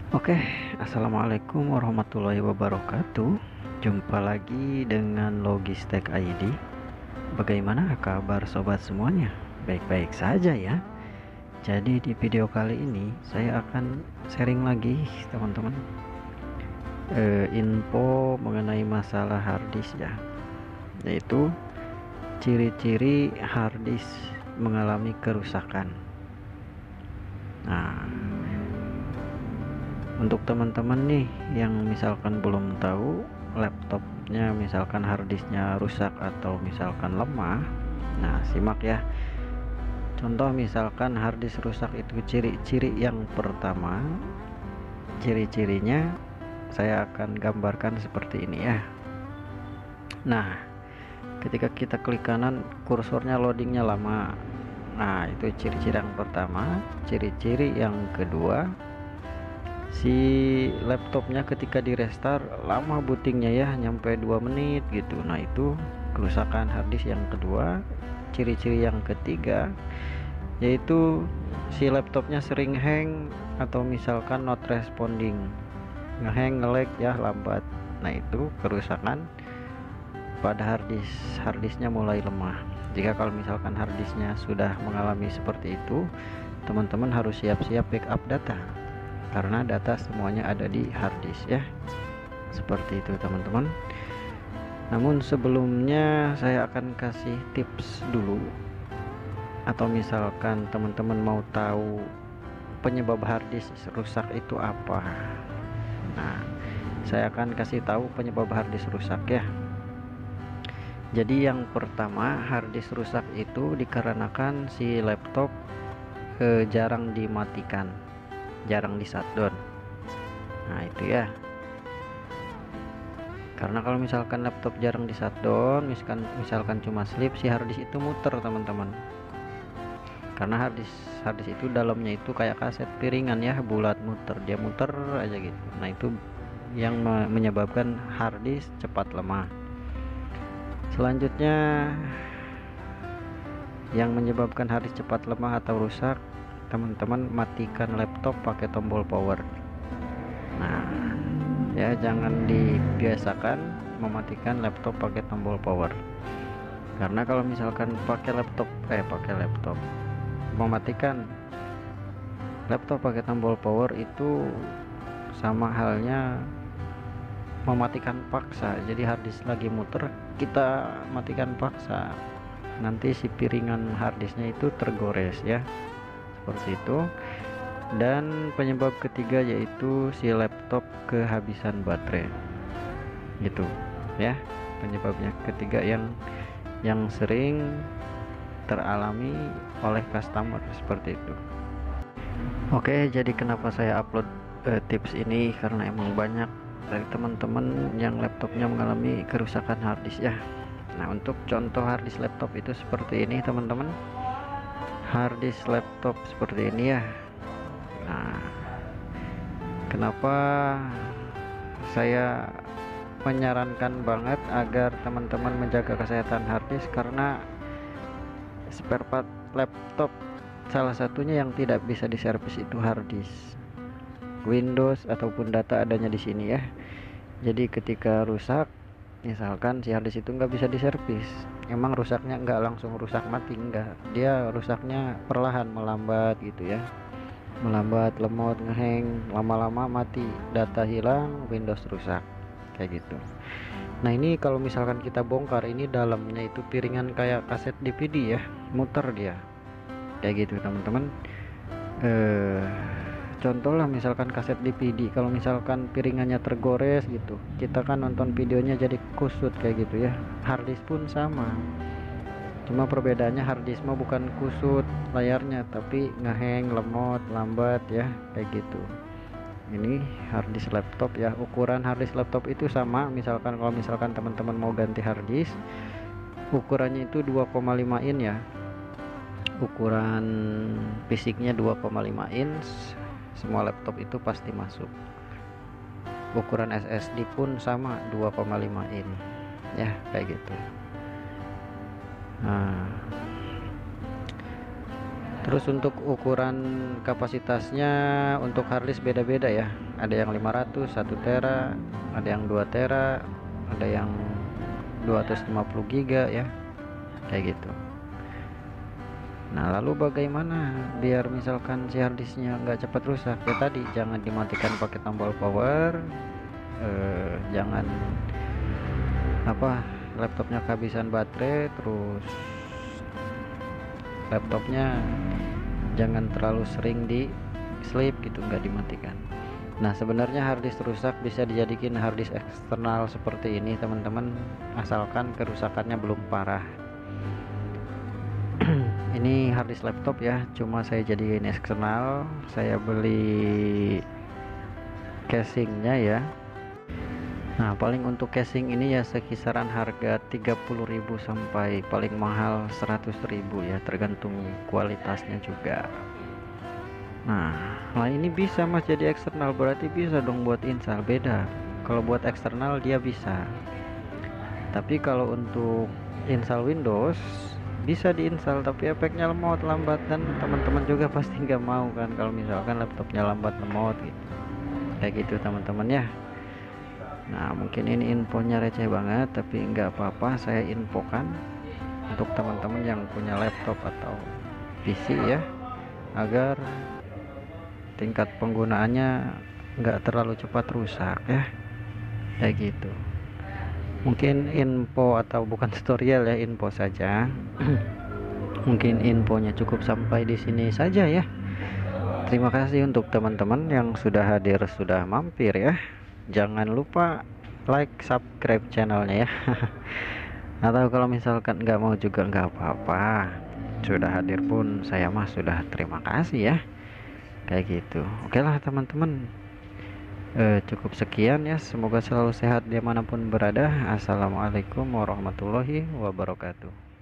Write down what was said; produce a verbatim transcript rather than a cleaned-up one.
Oke, assalamualaikum warahmatullahi wabarakatuh. Jumpa lagi dengan Logistek I D. Bagaimana kabar sobat semuanya? Baik-baik saja ya. Jadi di video kali ini saya akan sharing lagi teman-teman eh, info mengenai masalah harddisk ya, yaitu ciri-ciri harddisk mengalami kerusakan. Nah, untuk teman-teman nih yang misalkan belum tahu laptopnya misalkan harddisknya rusak atau misalkan lemah, nah simak ya. Contoh misalkan harddisk rusak itu ciri-ciri yang pertama, ciri-cirinya saya akan gambarkan seperti ini ya. Nah, ketika kita klik kanan kursornya loadingnya lama, nah itu ciri-ciri yang pertama. Ciri-ciri yang kedua, si laptopnya ketika di restart lama bootingnya ya, nyampe dua menit gitu. Nah itu kerusakan harddisk yang kedua. Ciri-ciri yang ketiga yaitu si laptopnya sering hang atau misalkan not responding, ngehang, nge-lag ya, lambat. Nah itu kerusakan pada harddisk, harddisknya mulai lemah. Jika kalau misalkan harddisknya sudah mengalami seperti itu, teman-teman harus siap-siap backup data karena data semuanya ada di harddisk ya, seperti itu teman-teman. Namun sebelumnya saya akan kasih tips dulu, atau misalkan teman-teman mau tahu penyebab harddisk rusak itu apa, nah saya akan kasih tahu penyebab harddisk rusak ya. Jadi yang pertama, harddisk rusak itu dikarenakan si laptop eh, jarang dimatikan, jarang di shutdown. Nah itu ya, karena kalau misalkan laptop jarang di shutdown, misalkan misalkan cuma sleep, si harddisk itu muter teman-teman. Karena harddisk harddisk itu dalamnya itu kayak kaset piringan ya, bulat, muter, dia muter aja gitu. Nah itu yang me menyebabkan harddisk cepat lemah. Selanjutnya yang menyebabkan harddisk cepat lemah atau rusak, teman-teman matikan laptop pakai tombol power. Nah ya, jangan dibiasakan mematikan laptop pakai tombol power, karena kalau misalkan pakai laptop eh pakai laptop mematikan laptop pakai tombol power itu sama halnya mematikan paksa. Jadi harddisk lagi muter, kita matikan paksa, nanti si piringan harddisknya itu tergores ya, seperti itu. Dan penyebab ketiga yaitu si laptop kehabisan baterai gitu ya, penyebabnya ketiga yang yang sering teralami oleh customer seperti itu. Oke, jadi kenapa saya upload eh, tips ini, karena emang banyak dari teman-teman yang laptopnya mengalami kerusakan harddisk ya. Nah untuk contoh harddisk laptop itu seperti ini teman-teman, harddisk laptop seperti ini ya. Nah, kenapa saya menyarankan banget agar teman-teman menjaga kesehatan harddisk, karena spare part laptop salah satunya yang tidak bisa diservis itu harddisk, Windows ataupun data adanya di sini ya. Jadi ketika rusak, misalkan si harddisk itu nggak bisa diservis, emang rusaknya nggak langsung rusak mati, enggak, dia rusaknya perlahan, melambat gitu ya, melambat, lemot, ngehang, lama-lama mati, data hilang, Windows rusak kayak gitu. Nah ini kalau misalkan kita bongkar, ini dalamnya itu piringan kayak kaset D V D ya, muter dia kayak gitu teman-teman. eh contoh lah misalkan kaset D V D, kalau misalkan piringannya tergores gitu, kita kan nonton videonya jadi kusut kayak gitu ya. Harddisk pun sama, cuma perbedaannya harddisk mah bukan kusut layarnya, tapi ngehang, lemot, lambat ya kayak gitu. Ini harddisk laptop ya, ukuran harddisk laptop itu sama. Misalkan kalau misalkan teman-teman mau ganti harddisk, ukurannya itu dua koma lima in ya, ukuran fisiknya dua koma lima inch, semua laptop itu pasti masuk. Ukuran S S D pun sama, dua koma lima in ya kayak gitu. Nah terus untuk ukuran kapasitasnya untuk harddisk beda-beda ya. ada yang lima ratus, satu tera, ada yang dua tera, ada yang dua ratus lima puluh giga ya, kayak gitu. Nah, lalu bagaimana biar misalkan si harddisknya nggak cepat rusak? Ya tadi, jangan dimatikan pakai tombol power, eh, jangan apa laptopnya kehabisan baterai, terus laptopnya jangan terlalu sering di sleep gitu, nggak dimatikan. Nah, sebenarnya harddisk rusak bisa dijadikan harddisk eksternal seperti ini teman-teman, asalkan kerusakannya belum parah. Ini harddisk laptop ya, cuma saya jadiin eksternal. Saya beli casingnya ya. Nah, paling untuk casing ini ya sekisaran harga tiga puluh ribu sampai paling mahal seratus ribu ya, tergantung kualitasnya juga. Nah, nah ini bisa mas jadi eksternal, berarti bisa dong buat install. Beda kalau buat eksternal dia bisa, tapi kalau untuk install Windows bisa diinstal tapi efeknya lemot, lambat, dan teman-teman juga pasti nggak mau kan kalau misalkan laptopnya lambat, lemot gitu, kayak gitu teman-teman ya. Nah, mungkin ini infonya receh banget, tapi nggak apa-apa, saya infokan untuk teman-teman yang punya laptop atau P C ya, agar tingkat penggunaannya nggak terlalu cepat rusak ya, kayak gitu. Mungkin info atau bukan tutorial ya, info saja. Mungkin infonya cukup sampai di sini saja ya. Terima kasih untuk teman-teman yang sudah hadir, sudah mampir ya. Jangan lupa like, subscribe channelnya ya. Atau kalau misalkan nggak mau juga nggak apa-apa, sudah hadir pun saya mah sudah terima kasih ya, kayak gitu. Oke lah teman-teman, eh, cukup sekian ya, semoga selalu sehat dimanapun berada. Assalamualaikum warahmatullahi wabarakatuh.